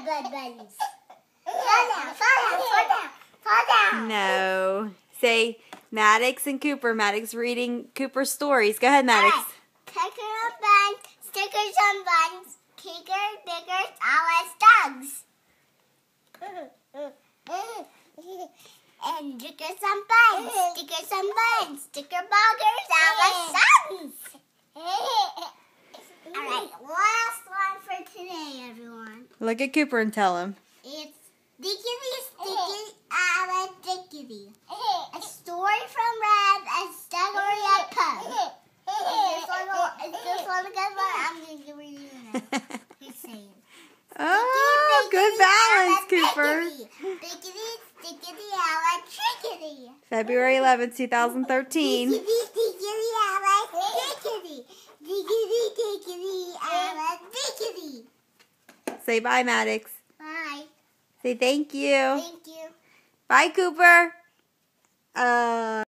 buttons. Fall down. No. Say Maddox and Cooper. Maddox reading Cooper's stories. Go ahead, Maddox. Right. Pecker on buns, stickers on buns, kickers, biggers, always dogs. And stickers on buns, stickers on buns, sticker boggers, always sons. Alright, last one for today, everyone. Look at Cooper and tell him. It's Dickety Stickety Ala Dickety. A story from Red and Staggery at Pug. Is this one a good one? I'm going to read it now. He's saying. Oh, good balance, Cooper. Dickety Stickety Ala Trickety. February 11th, 2013. Dickety Stickety Ala Dickety. Dickety Dickety Ala Dickety. Say bye, Maddox. Bye. Say thank you. Thank you. Bye, Cooper.